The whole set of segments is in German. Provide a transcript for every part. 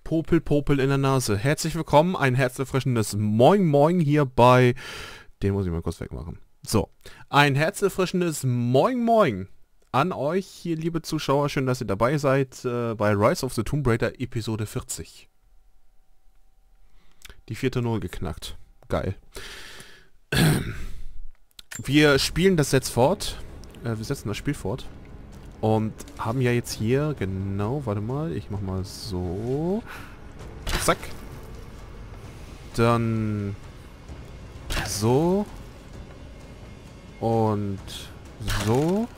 Popel, Popel in der Nase. Herzlich willkommen, ein herzerfrischendes Moin Moin hier bei... Den muss ich mal kurz wegmachen. So, ein herzerfrischendes Moin Moin an euch hier, liebe Zuschauer. Schön, dass ihr dabei seid bei Rise of the Tomb Raider Episode 40. Die 4:0 geknackt. Geil. Wir spielen das jetzt fort. Wir setzen das Spiel fort. Und haben ja jetzt hier, genau, warte mal, ich mach mal so. Zack. Dann so. Und so.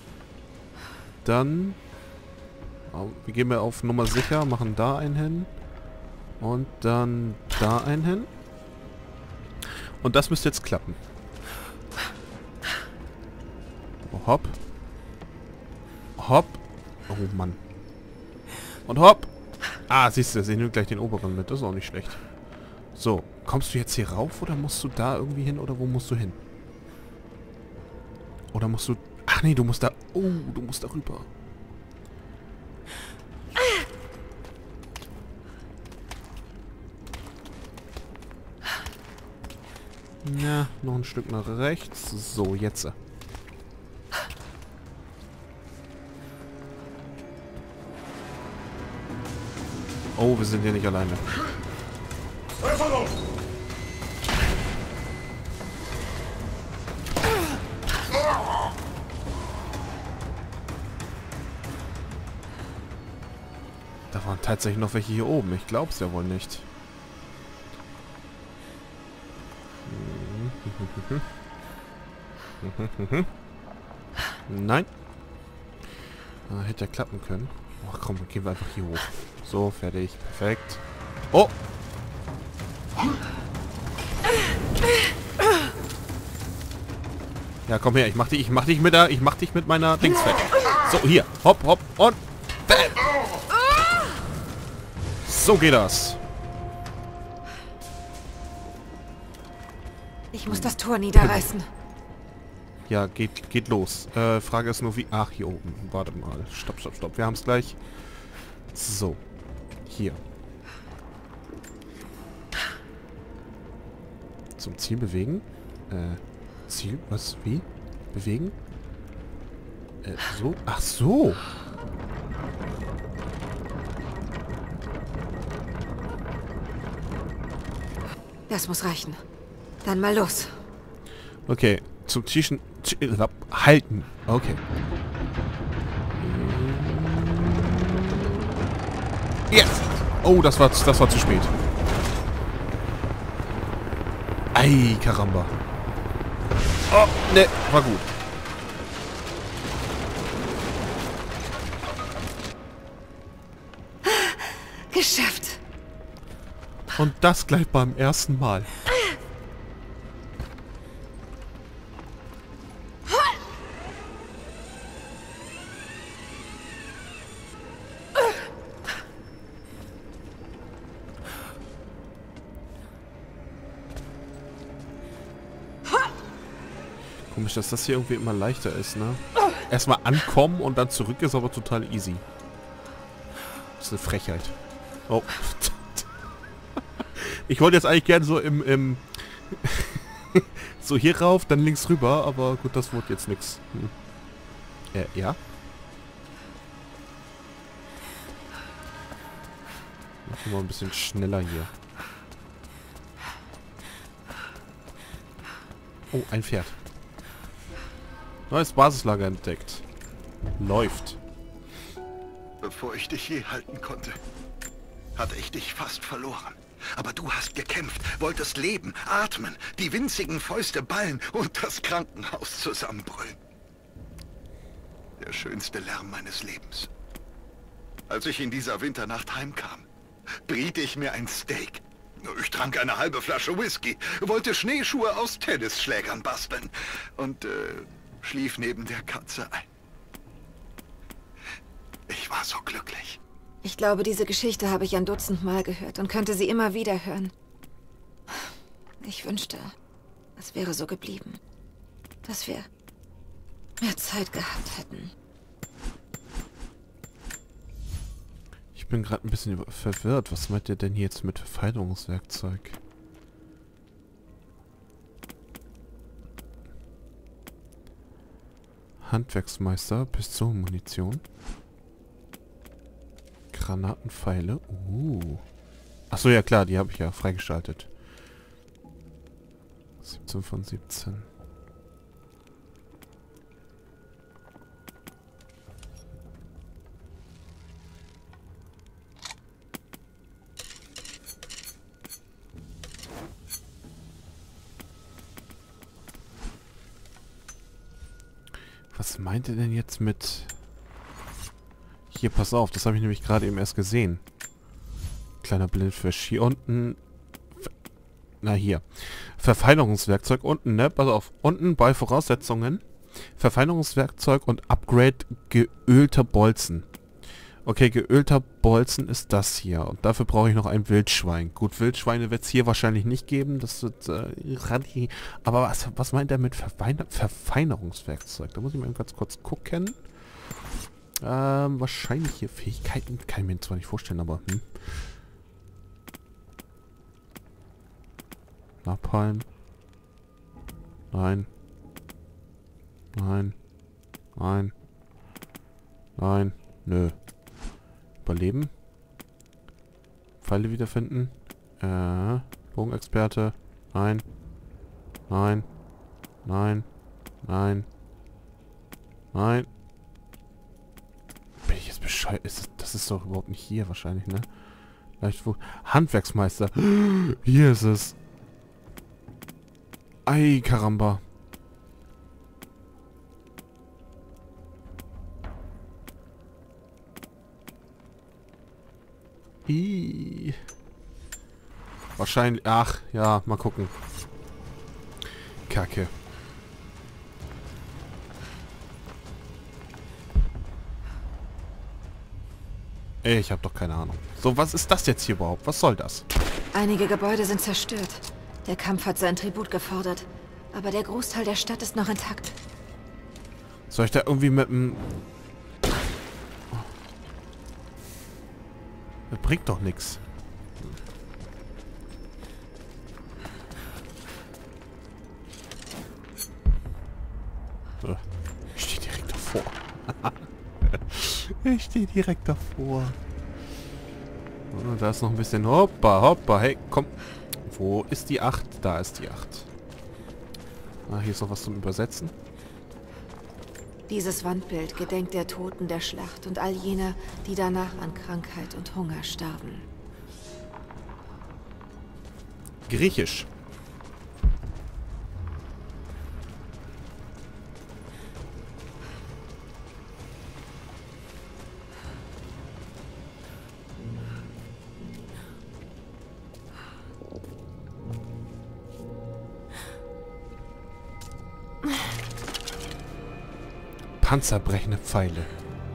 Dann wir gehen wir auf Nummer sicher, machen da einen hin. Und dann da einen hin. Und das müsste jetzt klappen. Oh, hopp. Hopp. Oh Mann. Und hopp. Ah, siehst du, sie nimmt gleich den oberen mit. Das ist auch nicht schlecht. So, kommst du jetzt hier rauf oder musst du da irgendwie hin oder wo musst du hin? Oder musst du... Ach nee, du musst da... Oh, du musst da rüber. Ja, noch ein Stück nach rechts. So, jetzt. Oh, wir sind hier nicht alleine. Da waren tatsächlich noch welche hier oben. Ich glaub's ja wohl nicht. Nein. Hätte ja klappen können. Ach komm, dann gehen wir einfach hier hoch. So, fertig. Perfekt. Oh! Ja, komm her. Ich mach dich mit meiner Dings fett. So, hier. Hopp, hopp und bam. So geht das. Ich muss das Tor niederreißen. Ja, geht los. Frage ist nur wie... Ach, hier oben. Warte mal. Stopp, stopp, stopp. Wir haben es gleich. So. Hier. Zum Ziel bewegen. Ziel? Was? Wie? Bewegen? So? Ach so! Das muss reichen. Dann mal los. Okay. Zum Tischen... Halten. Okay. Yes! Oh, das war zu spät. Ei, Karamba. Oh, ne, war gut. Geschafft. Und das gleich beim ersten Mal. Komisch, dass das hier irgendwie immer leichter ist, ne? Erstmal ankommen und dann zurück ist aber total easy. Das ist eine Frechheit. Oh. Ich wollte jetzt eigentlich gerne so im so hier rauf, dann links rüber, aber gut, das wurde jetzt nix. Ja? Machen wir mal ein bisschen schneller hier. Oh, ein Pferd. Neues Basislager entdeckt. Läuft. Bevor ich dich je halten konnte, hatte ich dich fast verloren. Aber du hast gekämpft, wolltest leben, atmen, die winzigen Fäuste ballen und das Krankenhaus zusammenbrüllen. Der schönste Lärm meines Lebens. Als ich in dieser Winternacht heimkam, briet ich mir ein Steak. Ich trank eine halbe Flasche Whisky, wollte Schneeschuhe aus Tennisschlägern basteln und schlief neben der Katze ein. Ich war so glücklich. Ich glaube, diese Geschichte habe ich ein Dutzend Mal gehört und könnte sie immer wieder hören. Ich wünschte, es wäre so geblieben. Dass wir mehr Zeit gehabt hätten. Ich bin gerade ein bisschen verwirrt. Was meint ihr denn jetzt mit Verfeinerungswerkzeug? Handwerksmeister, Pistolenmunition. Granatenpfeile. Achso, ja klar, die habe ich ja freigeschaltet. 17 von 17. Was meint ihr denn jetzt mit... Hier, pass auf, das habe ich nämlich gerade eben erst gesehen. Kleiner Blindfisch. Hier unten... Na, hier. Verfeinerungswerkzeug unten, ne? Pass auf. Unten bei Voraussetzungen. Verfeinerungswerkzeug und Upgrade geölter Bolzen. Okay, geölter Bolzen ist das hier. Und dafür brauche ich noch ein Wildschwein. Gut, Wildschweine wird es hier wahrscheinlich nicht geben. Das wird... aber was meint er mit Verfeinerungswerkzeug? Da muss ich mal ganz kurz gucken. Wahrscheinlich hier Fähigkeiten. Kann ich mir zwar nicht vorstellen, aber... Napalm. Nein. Nein. Nein. Nein. Nö. Überleben. Pfeile wiederfinden. Bogenexperte. Nein. Nein. Nein. Nein. Nein. Bin ich jetzt bescheuert? Das ist doch überhaupt nicht hier wahrscheinlich, ne? Leicht wo. Handwerksmeister. Hier ist es. Ei, Karamba. Wahrscheinlich... Ach, ja, mal gucken. Kacke. Ich habe doch keine Ahnung. So, was ist das jetzt hier überhaupt? Was soll das? Einige Gebäude sind zerstört. Der Kampf hat sein Tribut gefordert. Aber der Großteil der Stadt ist noch intakt. Soll ich da irgendwie mit dem... Das bringt doch nichts. So. Ich stehe direkt davor. Ich stehe direkt davor. Oh, da ist noch ein bisschen... Hoppa, hoppa. Hey, komm. Wo ist die 8? Da ist die 8. Ah, hier ist noch was zum Übersetzen. Dieses Wandbild gedenkt der Toten der Schlacht und all jener, die danach an Krankheit und Hunger starben. Griechisch. Panzerbrechende Pfeile.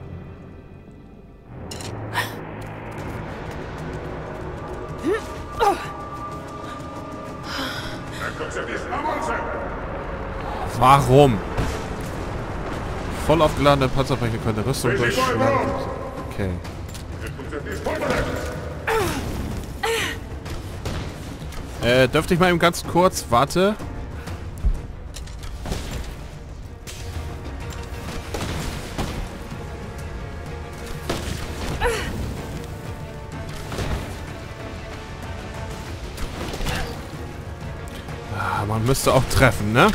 Warum? Voll aufgeladene Panzerbrecher könnte Rüstung durchschlagen. Okay. Dürfte ich mal eben ganz kurz... Warte. Man müsste auch treffen, ne?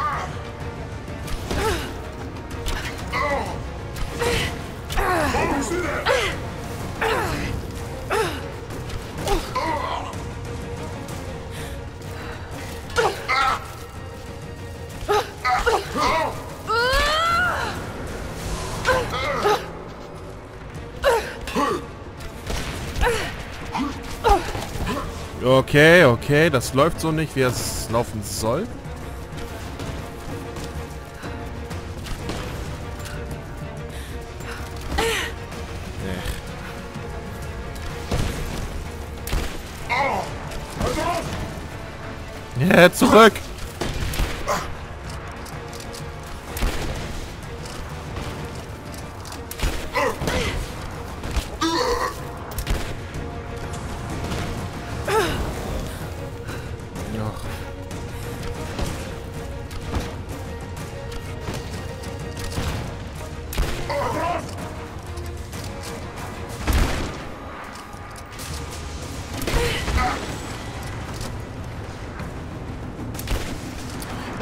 Okay, okay, das läuft so nicht, wie es laufen soll. Ja, zurück!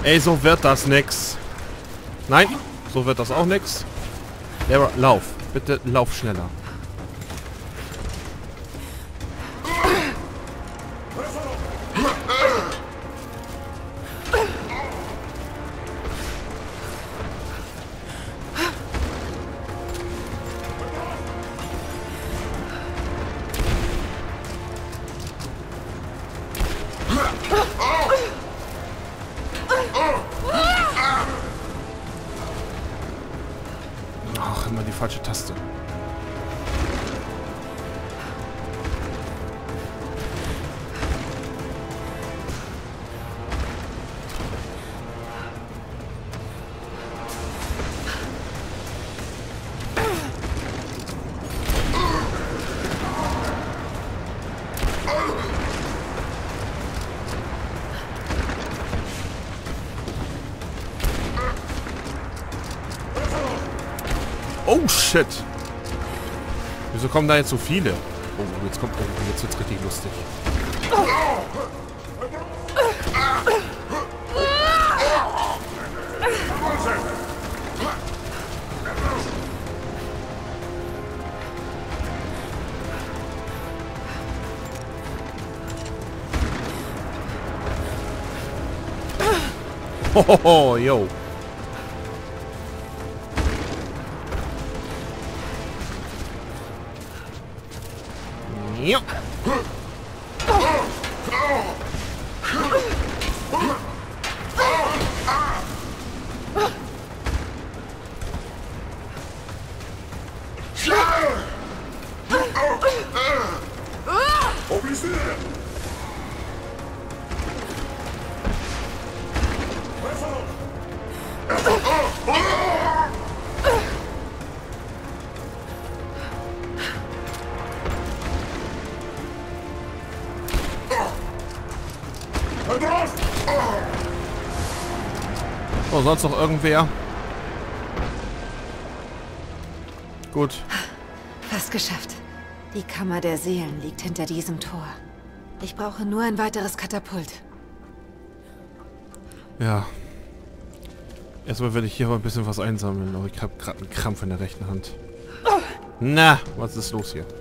Ey, so wird das nix. Nein, so wird das auch nix. Lara, lauf. Bitte lauf schneller. Ach, immer die falsche Taste. Oh shit! Wieso kommen da jetzt so viele? Oh, jetzt kommt jetzt wird's richtig lustig. Hohoho, yo. Ja. Oh, sonst noch irgendwer? Gut. Fast geschafft. Die Kammer der Seelen liegt hinter diesem Tor. Ich brauche nur ein weiteres Katapult. Ja. Erstmal werde ich hier aber ein bisschen was einsammeln, aber ich habe gerade einen Krampf in der rechten Hand. Na, was ist los hier?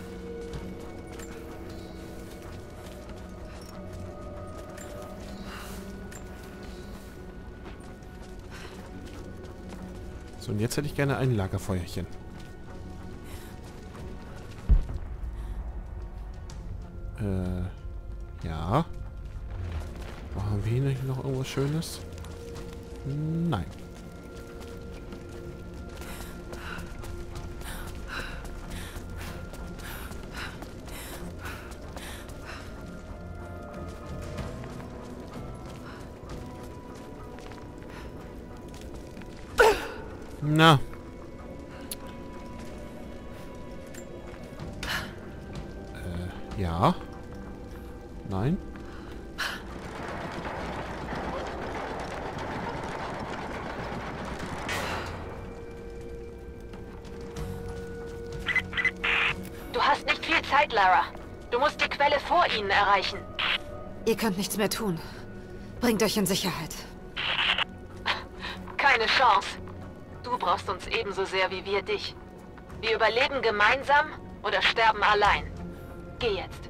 So, und jetzt hätte ich gerne ein Lagerfeuerchen. Ja. Machen wir hier noch irgendwas Schönes? Nein. Na. Ja. Nein. Du hast nicht viel Zeit, Lara. Du musst die Quelle vor ihnen erreichen. Ihr könnt nichts mehr tun. Bringt euch in Sicherheit. Keine Chance. Du brauchst uns ebenso sehr wie wir dich. Wir überleben gemeinsam oder sterben allein. Geh jetzt.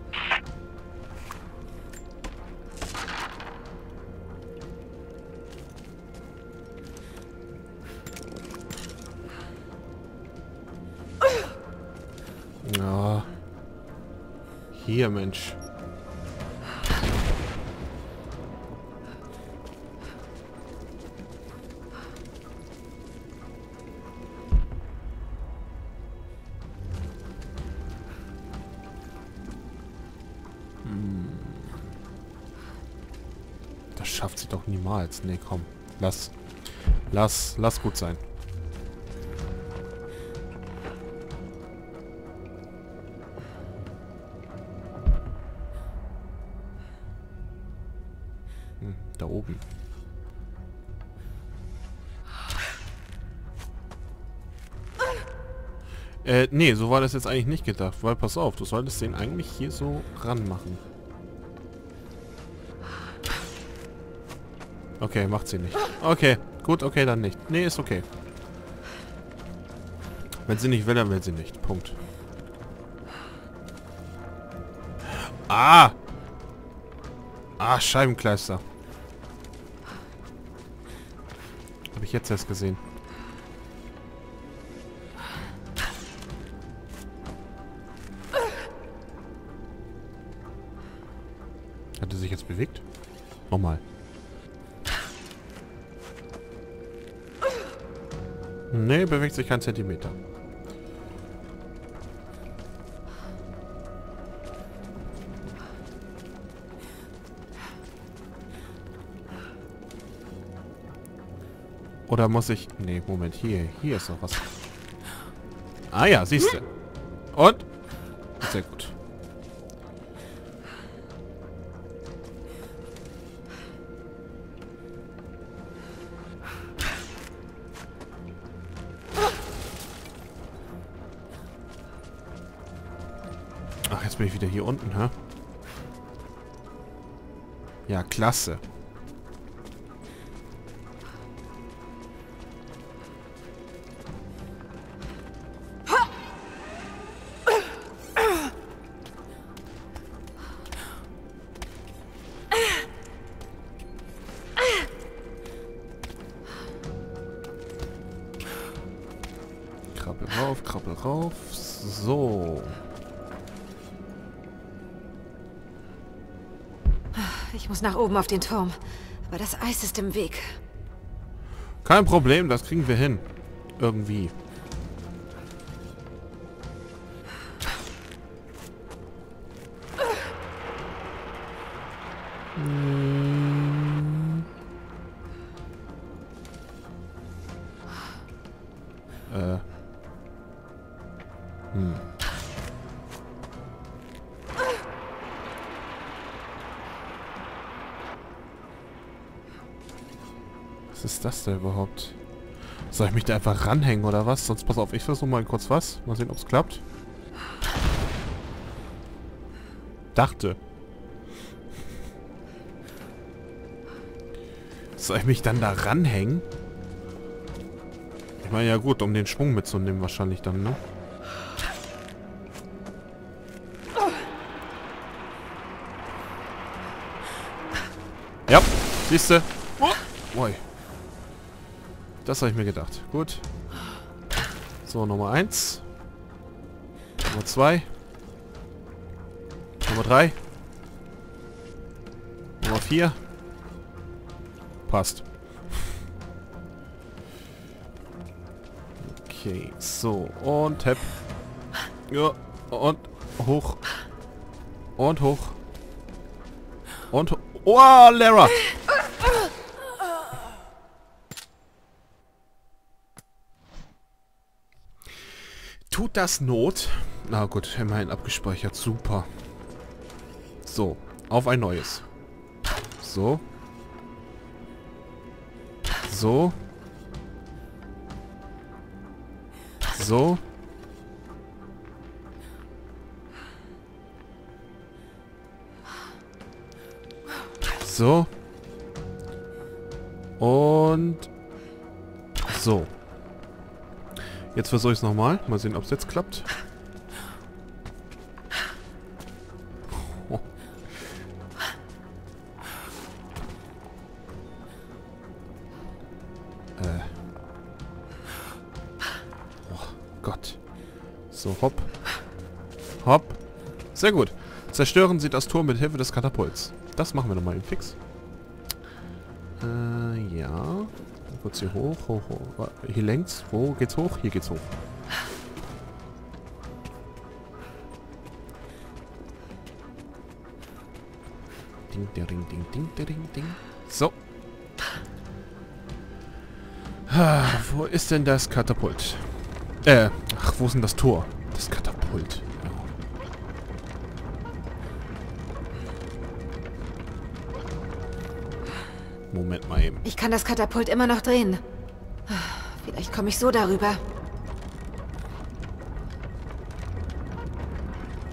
Ja. Hier, Mensch. Das schafft sie doch niemals. Nee, komm. Lass gut sein. Da oben. Nee, so war das jetzt eigentlich nicht gedacht. Weil, pass auf, du solltest den eigentlich hier so ranmachen. Okay, macht sie nicht. Okay, gut, okay, dann nicht. Nee, ist okay. Wenn sie nicht will, dann will sie nicht. Punkt. Ah! Ah, Scheibenkleister. Habe ich jetzt erst gesehen. Hat er sich jetzt bewegt? Nochmal. Nee, bewegt sich kein Zentimeter. Oder muss ich... Nee, Moment, hier ist noch was. Ah ja, siehst du. Und? Sehr gut. Ach, jetzt bin ich wieder hier unten, hä? Ja, klasse. Krabbel rauf. So. Ich muss nach oben auf den Turm. Aber das Eis ist im Weg. Kein Problem, das kriegen wir hin. Irgendwie. Was ist das denn überhaupt? Soll ich mich da einfach ranhängen oder was? Sonst pass auf, ich versuche mal kurz was. Mal sehen, ob es klappt. Dachte. Soll ich mich dann da ranhängen? Ich meine, ja gut, um den Schwung mitzunehmen wahrscheinlich dann, ne? Ja, siehste. Ui. Das habe ich mir gedacht. Gut. So, Nummer 1. Nummer 2. Nummer 3. Nummer 4. Passt. Okay, so. Und Tap. Ja, und hoch. Und hoch. Und hoch. Oh, Lara! Tut das Not? Na gut, immerhin abgespeichert. Super. So, auf ein neues. So. So. So. So. Und so. Jetzt versuche ich es nochmal. Mal sehen, ob es jetzt klappt. Oh. Oh Gott. So, hopp. Hopp. Sehr gut. Zerstören Sie das Tor mit Hilfe des Katapults. Das machen wir nochmal im Fix. Ja. Kurz hier hoch, hoch, hoch. Hier längs. Wo geht's hoch? Hier geht's hoch. Ding, ding, ding, ding, ding, ding. So. Wo ist denn das Katapult? Ach, wo ist denn das Tor? Das Katapult. Moment mal eben. Ich kann das Katapult immer noch drehen. Vielleicht komme ich so darüber.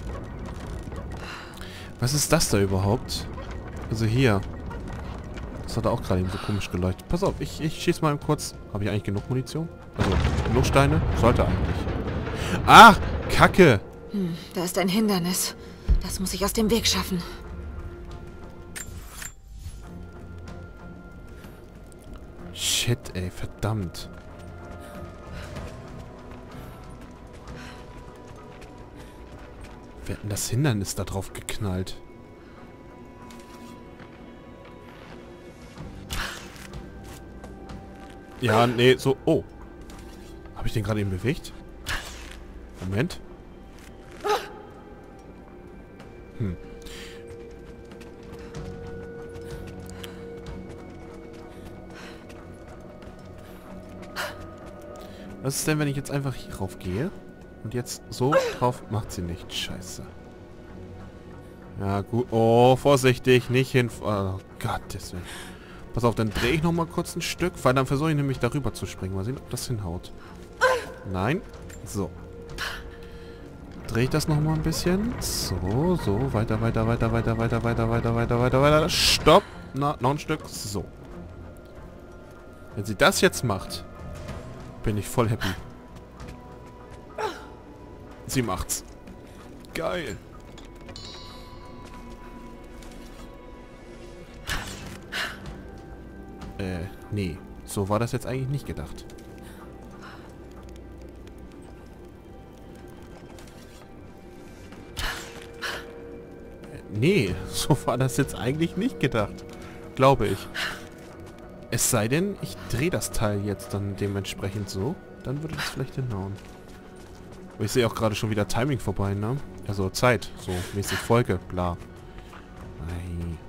Was ist das da überhaupt? Also hier. hat er auch gerade eben so komisch geleuchtet. Pass auf, ich schieß mal kurz. Habe ich eigentlich genug Munition? Also, genug Steine? Sollte eigentlich. Ach, Kacke! Da ist ein Hindernis. Das muss ich aus dem Weg schaffen. Shit, ey, verdammt. Wir hätten das Hindernis da drauf geknallt. Ja, nee, so... Oh. Habe ich den gerade eben bewegt? Moment. Was ist denn, wenn ich jetzt einfach hier rauf gehe? Und jetzt so drauf... Macht sie nicht. Scheiße. Ja, gut. Oh, vorsichtig. Nicht hin... Oh Gott, deswegen. Pass auf, dann drehe ich noch mal kurz ein Stück, weil dann versuche ich nämlich darüber zu springen. Mal sehen, ob das hinhaut. Nein. So. Drehe ich das noch mal ein bisschen. So, so. Weiter, weiter, weiter, weiter, weiter, weiter, weiter, weiter, weiter, weiter. Stopp. Na, noch ein Stück. So. Wenn sie das jetzt macht, bin ich voll happy. Sie macht's. Geil. Nee. So war das jetzt eigentlich nicht gedacht. Nee, so war das jetzt eigentlich nicht gedacht. Glaube ich. Es sei denn, ich drehe das Teil jetzt dann dementsprechend so. Dann würde das vielleicht hinhauen. Aber ich sehe auch gerade schon wieder Timing vorbei, ne? Also Zeit. So mäßig Folge. Bla. Nein.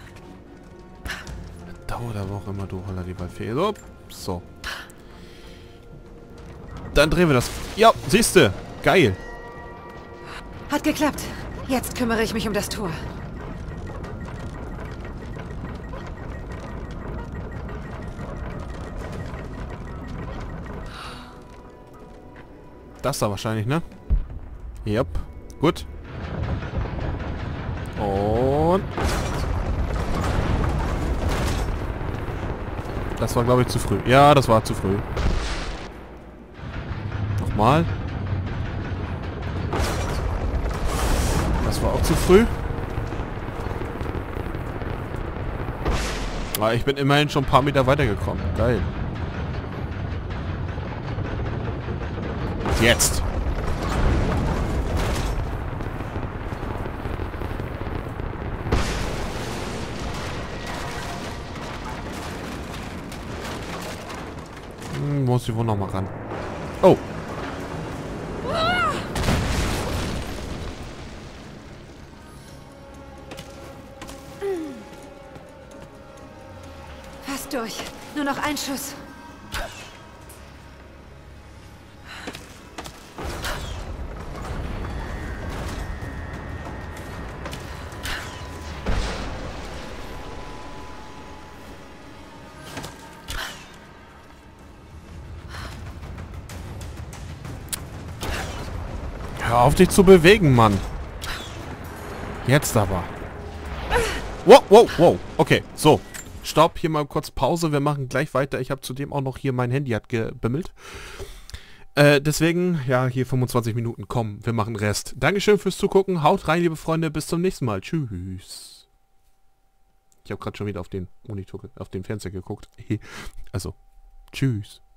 Dauert aber auch immer, du Holler, die Waldfee. So. So. Dann drehen wir das. Ja, siehste. Geil. Hat geklappt. Jetzt kümmere ich mich um das Tor. Das da wahrscheinlich, ne? Yep. Gut. Und... Das war, glaube ich, zu früh. Ja, das war zu früh. Nochmal. Das war auch zu früh. Aber ich bin immerhin schon ein paar Meter weitergekommen. Geil. Jetzt. Muss ich wohl noch mal ran. Oh. Fast durch. Nur noch ein Schuss. Hör auf, dich zu bewegen, Mann. Jetzt aber. Wow, wow, wow. Okay, so. Stopp, hier mal kurz Pause. Wir machen gleich weiter. Ich habe zudem auch noch hier, mein Handy hat gebimmelt. Deswegen, ja, hier 25 Minuten. Komm, wir machen Rest. Dankeschön fürs Zugucken. Haut rein, liebe Freunde. Bis zum nächsten Mal. Tschüss. Ich habe gerade schon wieder auf den Monitor, auf den Fernseher geguckt. Also, tschüss.